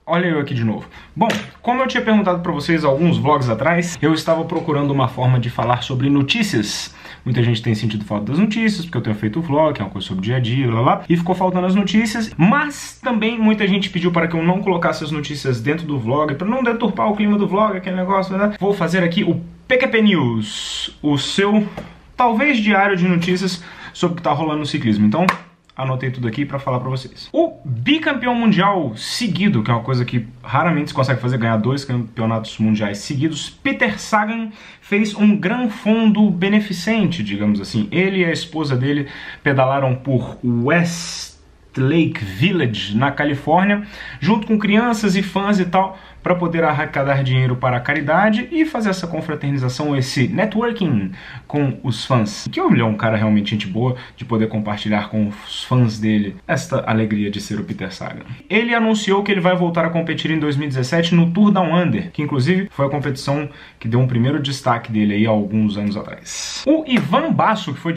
Olha eu aqui de novo. Bom, como eu tinha perguntado para vocês alguns vlogs atrás, eu estava procurando uma forma de falar sobre notícias. Muita gente tem sentido falta das notícias, porque eu tenho feito o vlog, que é uma coisa sobre o dia a dia, blá blá, e ficou faltando as notícias. Mas também muita gente pediu para que eu não colocasse as notícias dentro do vlog, para não deturpar o clima do vlog, aquele negócio, né? Vou fazer aqui o PQP News, o seu, talvez, diário de notícias sobre o que está rolando no ciclismo. Então, anotei tudo aqui para falar para vocês. O bicampeão mundial seguido, que é uma coisa que raramente se consegue fazer, ganhar 2 campeonatos mundiais seguidos, Peter Sagan fez um gran fondo beneficente, digamos assim. Ele e a esposa dele pedalaram por Westlake Village, na Califórnia, junto com crianças e fãs e tal, para poder arrecadar dinheiro para a caridade e fazer essa confraternização, esse networking com os fãs. Que ele é um cara realmente gente boa, de poder compartilhar com os fãs dele esta alegria de ser o Peter Sagan. Ele anunciou que ele vai voltar a competir em 2017 no Tour Down Under, que inclusive foi a competição que deu um primeiro destaque dele aí há alguns anos atrás. O Ivan Basso, que foi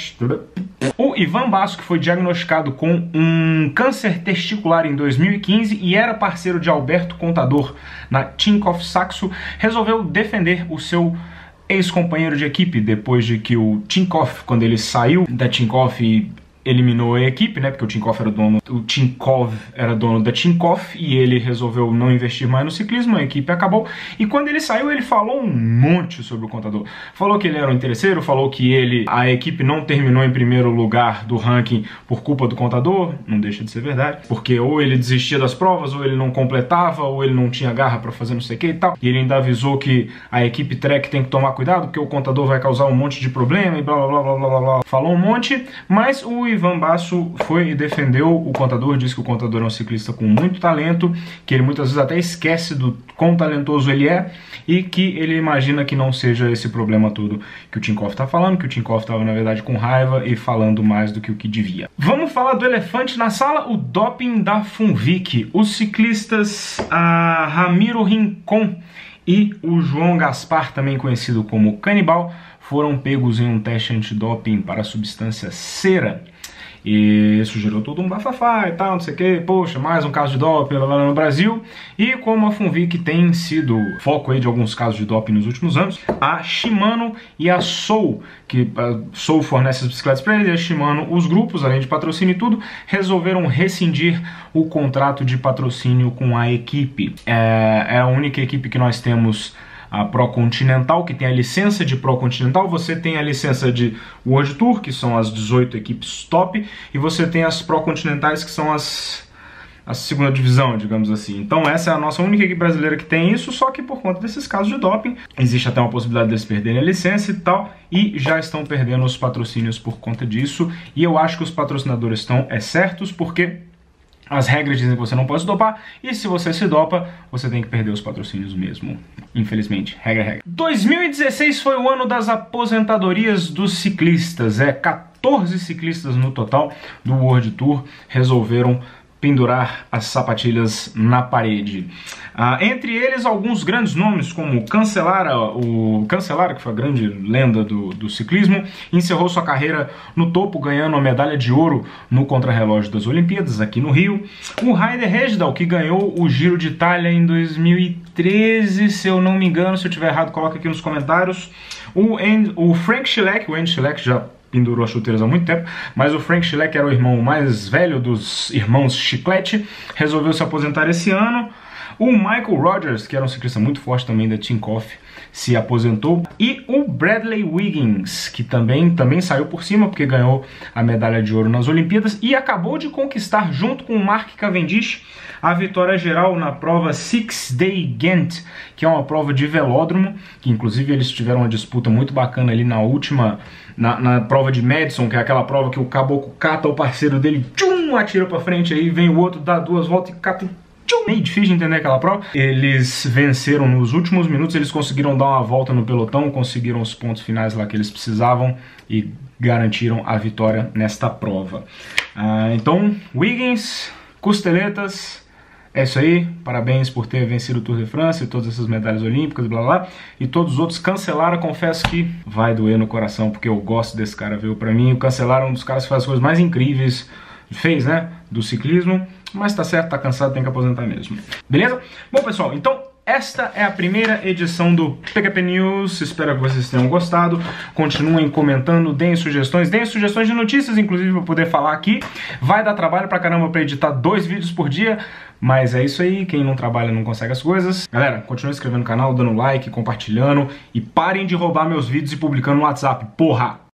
diagnosticado com um câncer testicular em 2015 e era parceiro de Alberto Contador na Tinkoff Saxo, resolveu defender o seu ex-companheiro de equipe depois de que o Tinkoff, quando ele saiu da Tinkoff, eliminou a equipe, né? Porque o Tinkoff era dono da Tinkoff e ele resolveu não investir mais no ciclismo, a equipe acabou. E quando ele saiu, ele falou um monte sobre o Contador. Falou que ele era um interesseiro, falou que a equipe não terminou em primeiro lugar do ranking por culpa do Contador, não deixa de ser verdade, porque ou ele desistia das provas, ou ele não completava, ou ele não tinha garra pra fazer não sei o que e tal. E ele ainda avisou que a equipe Trek tem que tomar cuidado, porque o Contador vai causar um monte de problema e blá blá blá blá blá blá. Falou um monte, mas o Ivan Basso foi e defendeu o Contador, disse que o Contador é um ciclista com muito talento, que ele muitas vezes até esquece do quão talentoso ele é e que ele imagina que não seja esse problema todo que o Tinkoff tá falando, que o Tinkoff estava na verdade com raiva e falando mais do que o que devia. Vamos falar do elefante na sala, o doping da Funvic. Os ciclistas Ramiro Rincon e o João Gaspar, também conhecido como Canibal, foram pegos em um teste antidoping para a substância cera. E isso gerou todo um bafafá e tal, não sei o que, poxa, mais um caso de doping lá no Brasil. E como a Funvic tem sido foco aí de alguns casos de doping nos últimos anos, a Shimano e a Soul, que a Soul fornece as bicicletas para eles, e a Shimano os grupos, além de patrocínio e tudo, resolveram rescindir o contrato de patrocínio com a equipe. É a única equipe que nós temos, a Pro Continental, que tem a licença de Pro Continental. Você tem a licença de World Tour, que são as 18 equipes top, e você tem as Pro Continentais, que são a segunda divisão, digamos assim. Então essa é a nossa única equipe brasileira que tem isso, só que por conta desses casos de doping, existe até uma possibilidade deles perderem a licença e tal, e já estão perdendo os patrocínios por conta disso, e eu acho que os patrocinadores estão certos, porque as regras dizem que você não pode se dopar, e se você se dopa, você tem que perder os patrocínios mesmo. Infelizmente, regra. 2016 foi o ano das aposentadorias dos ciclistas. 14 ciclistas no total do World Tour resolveram pendurar as sapatilhas na parede. Entre eles, alguns grandes nomes, como o Cancellara, que foi a grande lenda do ciclismo, encerrou sua carreira no topo, ganhando a medalha de ouro no contrarrelógio das Olimpíadas, aqui no Rio. O Haider Hejdahl, que ganhou o Giro de Itália em 2013, se eu não me engano, se eu estiver errado, coloca aqui nos comentários. O Frank Schleck, o Andy Schleck já pendurou as chuteiras há muito tempo, mas o Frank Schleck era o irmão mais velho dos irmãos Chiclete, resolveu se aposentar esse ano. O Michael Rogers, que era um ciclista muito forte também da Tinkoff, se aposentou. E o Bradley Wiggins, que também saiu por cima, porque ganhou a medalha de ouro nas Olimpíadas e acabou de conquistar, junto com o Mark Cavendish, a vitória geral na prova Six Day Ghent, que é uma prova de velódromo, que inclusive eles tiveram uma disputa muito bacana ali na última, na prova de Madison, que é aquela prova que o caboclo cata o parceiro dele, tchum, atira pra frente, aí vem o outro, dá 2 voltas e cata, tchum. Meio difícil de entender aquela prova. Eles venceram nos últimos minutos, eles conseguiram dar uma volta no pelotão, conseguiram os pontos finais lá que eles precisavam e garantiram a vitória nesta prova. Então, Wiggins, costeletas, é isso aí, parabéns por ter vencido o Tour de France e todas essas medalhas olímpicas, blá blá, e todos os outros. Cancellara, confesso que vai doer no coração, porque eu gosto desse cara, viu? Pra mim, o Cancellara é um dos caras que faz as coisas mais incríveis, fez, né, do ciclismo, Mas tá certo, tá cansado, tem que aposentar mesmo. Beleza? Bom, pessoal, então esta é a primeira edição do PQP News. Espero que vocês tenham gostado. Continuem comentando, deem sugestões de notícias, inclusive, para poder falar aqui. Vai dar trabalho pra caramba pra editar 2 vídeos por dia, mas é isso aí, quem não trabalha não consegue as coisas. Galera, continue se inscrevendo no canal, dando like, compartilhando e parem de roubar meus vídeos e publicando no WhatsApp, porra!